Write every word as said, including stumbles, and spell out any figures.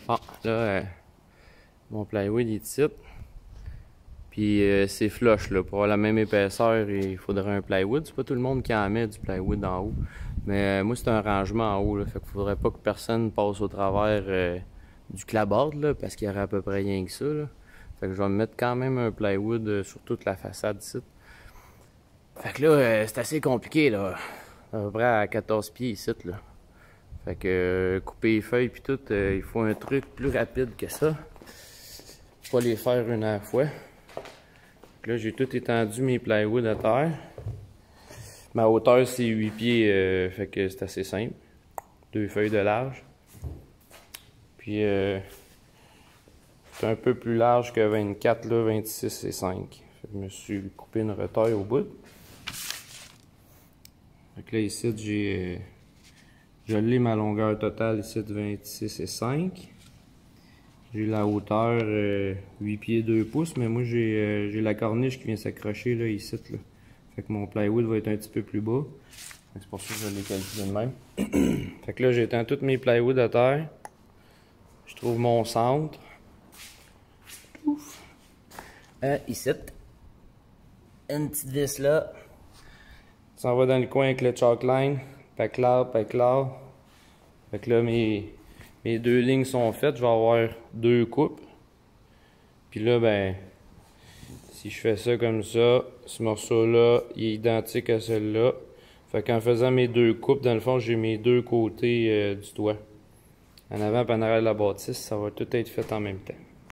Bon, là, euh, mon plywood il est ici. Puis euh, c'est flush, là. Pour avoir la même épaisseur, il faudrait un plywood. C'est pas tout le monde qui en met du plywood en haut. Mais euh, moi, c'est un rangement en haut, là. Fait qu'il faudrait pas que personne passe au travers euh, du clapboard, là, parce qu'il y aurait à peu près rien que ça, là. Fait que je vais me mettre quand même un plywood euh, sur toute la façade ici. Fait que là, euh, c'est assez compliqué, là. À peu près à quatorze pieds ici, là. Fait que euh, couper les feuilles puis tout, euh, il faut un truc plus rapide que ça. Pas les faire une à la fois. Donc là, j'ai tout étendu mes plywood à terre. Ma hauteur, c'est huit pieds, euh, fait que c'est assez simple. Deux feuilles de large. Puis, euh, c'est un peu plus large que vingt-quatre, là, vingt-six et cinq. Fait que je me suis coupé une retaille au bout. Fait que là, ici, j'ai... Euh, je l'ai ma longueur totale ici de vingt-six et cinq. J'ai la hauteur euh, huit pieds deux pouces, mais moi j'ai euh, la corniche qui vient s'accrocher là ici. Là. Fait que mon plywood va être un petit peu plus bas. C'est pour ça que je l'ai calculé de même. Fait que là j'étends tous mes plywood à terre. Je trouve mon centre. Ouf. Euh, ici. Une petite vis là. Ça va dans le coin avec le chalk line. Pack là, pack là. Fait que là, mes, mes deux lignes sont faites. Je vais avoir deux coupes. Puis là, ben, si je fais ça comme ça, ce morceau-là, il est identique à celui-là. Fait qu'en faisant mes deux coupes, dans le fond, j'ai mes deux côtés euh, du toit. En avant et en arrière de la bâtisse, ça va tout être fait en même temps.